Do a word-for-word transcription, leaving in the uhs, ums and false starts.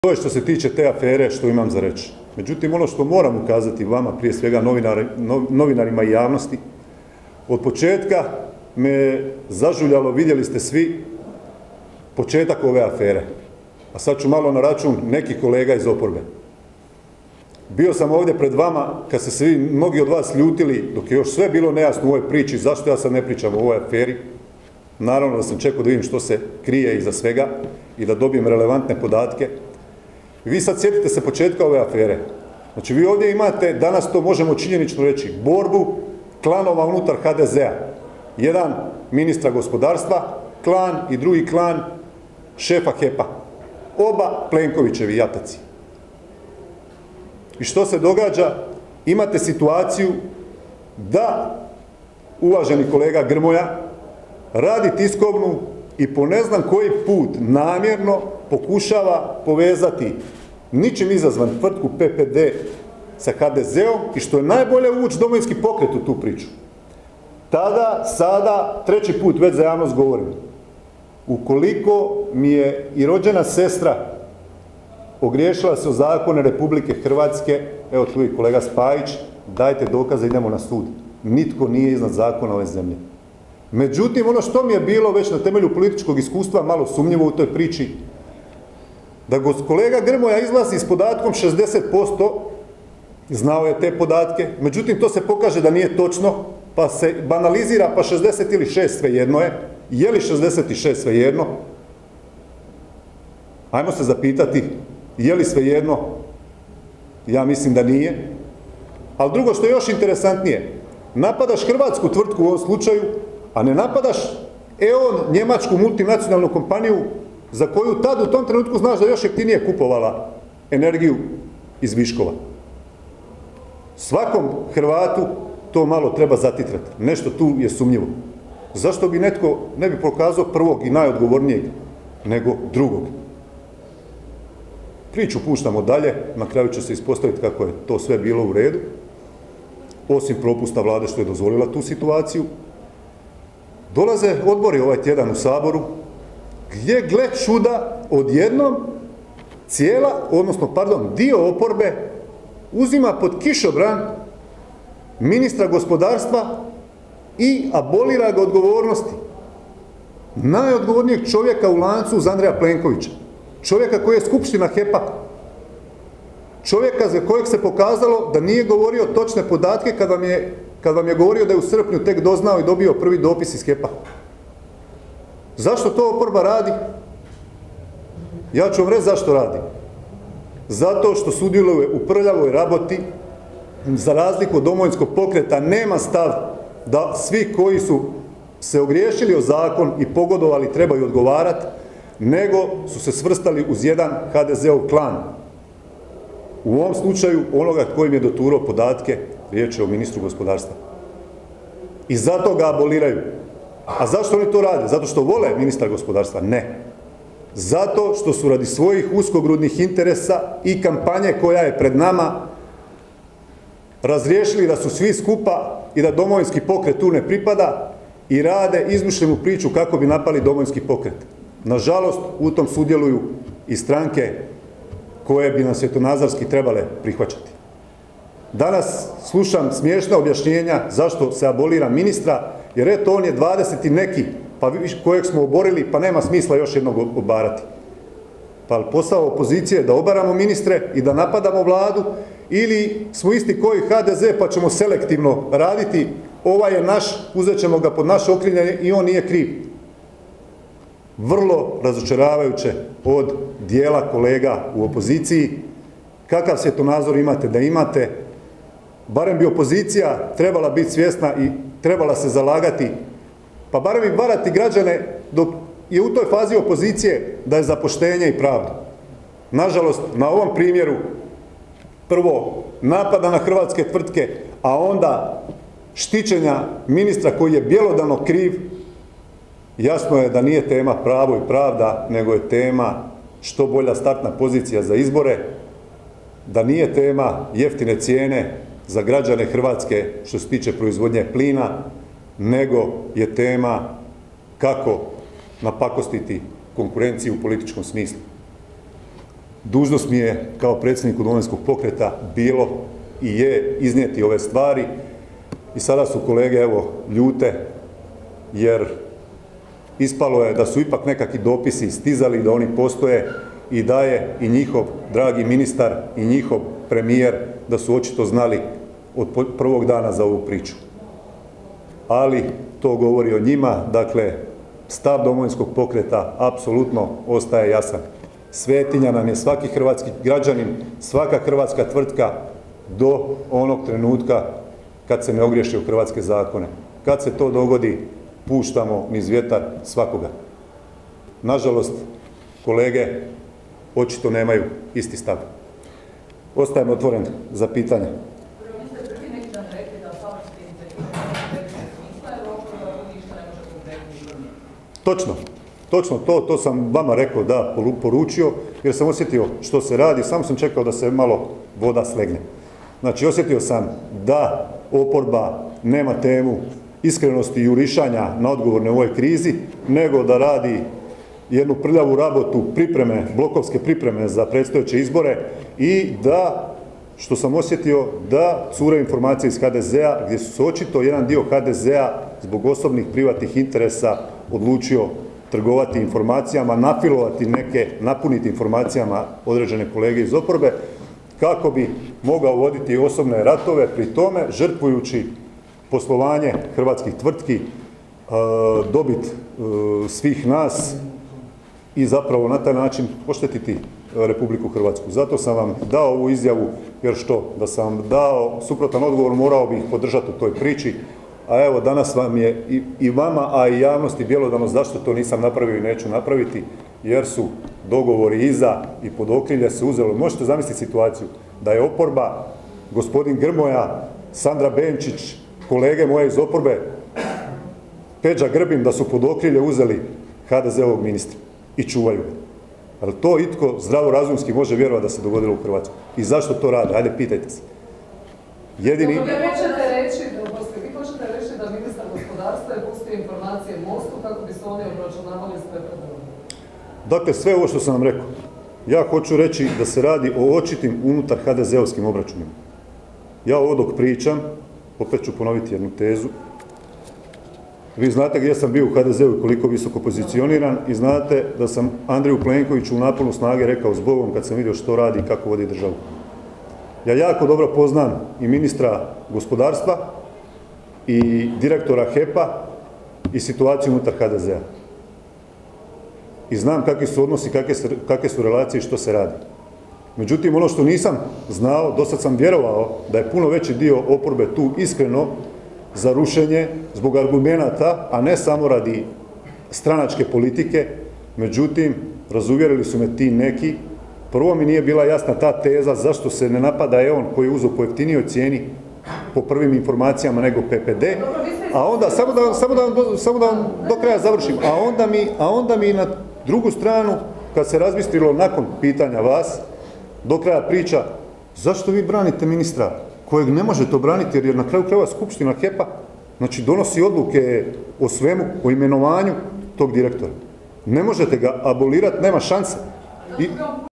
To je što se tiče te afere što imam za reći. Međutim, ono što moram ukazati vama, prije svega novinari, novinarima i javnosti, od početka me zažuljalo, vidjeli ste svi, početak ove afere. A sad ću malo na račun nekih kolega iz oporbe. Bio sam ovdje pred vama kad se svi, mnogi od vas ljutili, dok je još sve bilo nejasno u ovoj priči, zašto ja sad ne pričam o ovoj aferi. Naravno da sam čekao da vidim što se krije iza svega i da dobijem relevantne podatke. Vi sad sjetite se početka ove afere. Znači vi ovdje imate, danas to možemo činjenično reći, borbu klanova unutar ha de zea. Jedan ministra gospodarstva, klan i drugi klan šefa hepa. Oba Plenkovićevi jataci. I što se događa? Imate situaciju da uvaženi kolega Grmoja radi tiskovnu i po ne znam koji put namjerno pokušava povezati ničim izazvan tvrtku pe pe de sa ha de zeom i što je najbolje uvući Domovinski pokret u tu priču. Tada, sada, treći put već za javnost govorim. Ukoliko mi je i rođena sestra ogriješila se o zakone Republike Hrvatske, evo tu je kolega Spajić, dajte dokaze, idemo na sud. Nitko nije iznad zakona ove zemlje. Međutim, ono što mi je bilo već na temelju političkog iskustva malo sumnjivo u toj priči, da kolega Grmoja izlazi s podatkom šezdeset posto, znao je te podatke, međutim to se pokaže da nije točno, pa se banalizira, pa šezdeset ili šest svejedno je. Je li šezdeset šest svejedno? Ajmo se zapitati, je li svejedno? Ja mislim da nije. Ali drugo što je još interesantnije, napadaš hrvatsku tvrtku u ovom slučaju, a ne napadaš E O N, njemačku multinacionalnu kompaniju, za koju tad u tom trenutku znaš da još jeftinije kupovala energiju iz viškova. Svakom Hrvatu to malo treba zatitrati. Nešto tu je sumnjivo. Zašto bi netko ne bi pokazao prvog i najodgovornijeg, nego drugog? Priču puštamo dalje, na kraju će se ispostaviti kako je to sve bilo u redu, osim propusta vlade što je dozvolila tu situaciju. Dolaze odbori ovaj tjedan u Saboru, gdje, gle čuda, odjednom cijela, odnosno, pardon, dio oporbe uzima pod kišobran ministra gospodarstva i abolira ga odgovornosti. Najodgovornijeg čovjeka u lancu uz Andreja Plenkovića. Čovjeka koji je skupština hepa. Čovjeka za kojeg se pokazalo da nije govorio točne podatke kad vam je, kad vam je govorio da je u srpnju tek doznao i dobio prvi dopis iz hepa. Zašto to oporba radi? Ja ću vam reći zašto radi. Zato što sudjeluje u prljavoj raboti, za razliku od Domovinskog pokreta, nema stav da svi koji su se ogriješili o zakon i pogodovali trebaju odgovarati, nego su se svrstali uz jedan ha de zeov klan. U ovom slučaju onoga kojim je doturao podatke, riječ je o ministru gospodarstva. I zato ga aboliraju. A zašto oni to rade? Zato što vole ministra gospodarstva? Ne. Zato što su radi svojih uskogrudnih interesa i kampanje koja je pred nama razriješili da su svi skupa i da Domovinski pokret tu ne pripada i rade izmišljenu priču kako bi napali Domovinski pokret. Nažalost, u tom sudjeluju i stranke koje bi nas svjetonazorski trebale prihvaćati. Danas slušam smiješna objašnjenja zašto se abolira ministra, jer eto on je dvadeset i neki, pa kojeg smo oborili, pa nema smisla još jednog obarati. Pa posao opozicije je da obaramo ministre i da napadamo vladu, ili smo isti koji ha de ze pa ćemo selektivno raditi, ovaj je naš, uzet ćemo ga pod naše okrilje i on nije kriv. Vrlo razočaravajuće od dijela kolega u opoziciji. Kakav svjetonazor imate da imate? Barem bi opozicija trebala biti svjesna i trebala se zalagati, pa barem i varati građane dok je u toj fazi opozicije da je za poštenje i pravdu. Nažalost, na ovom primjeru prvo napada na hrvatske tvrtke, a onda štićenja ministra koji je bjelodano kriv, jasno je da nije tema pravo i pravda, nego je tema što bolja startna pozicija za izbore, da nije tema jeftine cijene za građane Hrvatske što se tiče proizvodnje plina, nego je tema kako napakostiti konkurenciju u političkom smislu. dužnost mi je kao predsjedniku Domovinskog pokreta bilo i je iznijeti ove stvari i sada su kolege evo ljute jer ispalo je da su ipak nekakvi dopisi stizali, da oni postoje i da je i njihov dragi ministar i njihov premijer da su očito znali od prvog dana za ovu priču. Ali to govori o njima, dakle stav Domovinskog pokreta apsolutno ostaje jasan. Svetinja nam je svaki hrvatski građanin, svaka hrvatska tvrtka do onog trenutka kad se ne ogriješi u hrvatske zakone. Kad se to dogodi, puštamo niz vjetar svakoga. Nažalost, kolege očito nemaju isti stav. Ostajem otvoren za pitanje. Točno, točno to, to sam vama rekao, da, poručio, jer sam osjetio što se radi, samo sam čekao da se malo voda slegne. Znači, osjetio sam da oporba nema temu iskrenosti i jurišanja na odgovor na ovoj krizi, nego da radi jednu prljavu rabotu pripreme, blokovske pripreme za predstojeće izbore i da, što sam osjetio, da cure informacije iz ha de zea, gdje su se očito jedan dio ha de zea zbog osobnih privatnih interesa odlučio trgovati informacijama, nafilovati neke, napuniti informacijama određene kolege iz oporbe, kako bi mogao voditi osobne ratove, pri tome žrtvujući poslovanje hrvatskih tvrtki, dobit svih nas i zapravo na taj način oštetiti Republiku Hrvatsku. Zato sam vam dao ovu izjavu, jer što? Da sam vam dao suprotan odgovor, morao bih podržati u toj priči, a evo danas vam je i, i vama, a i javnosti bjelodano zašto to nisam napravio i neću napraviti, jer su dogovori iza i pod okrilje se uzelo. Možete zamisliti situaciju da je oporba, gospodin Grmoja, Sandra Benčić, kolege moje iz oporbe, Peđa Grbin, da su pod okrilje uzeli ha de zeovog ministra i čuvaju ga. Ali to itko zdravorazumski može vjerovati da se dogodilo u Hrvatskoj. I zašto to rade? Ajde, pitajte se. Jedini... Dobro, vi hoćete reći, vi hoćete reći da ministar gospodarstva je pustio informacije Mostu kako bi se oni obračunavali s pe pe de-om? Dakle, sve ovo što sam vam rekao, ja hoću reći da se radi o očitim unutar ha de zeovskim obračunima. Ja ovo dok pričam, opet ću ponoviti jednu tezu. Vi znate gdje sam bio u ha de zeu i koliko visoko pozicioniran i znate da sam Andreju Plenkoviću u naponu snage rekao zbogom kad sam vidio što radi i kako vodi državu. Ja jako dobro poznam i ministra gospodarstva i direktora hepa i situaciju unutar ha de zea. I znam kakvi su odnosi, kakve su, kakve su relacije i što se radi. Međutim, ono što nisam znao, dosad sam vjerovao da je puno veći dio oporbe tu iskreno za rušenje zbog argumenata, a ne samo radi stranačke politike. Međutim, razuvjerili su me ti neki. Prvo mi nije bila jasna ta teza zašto se ne napada je on koji je uzeo po jeftinijoj cijeni po prvim informacijama nego pe pe de, a onda, samo da, samo da, samo da vam do kraja završim, a onda mi, a onda mi na drugu stranu, kad se razbistrilo nakon pitanja vas, do kraja priča, zašto vi branite ministra kojeg ne možete obraniti, jer je na kraju krajeva skupština hepa, znači donosi odluke o svemu, o imenovanju tog direktora. Ne možete ga abolirati, nema šanse. I,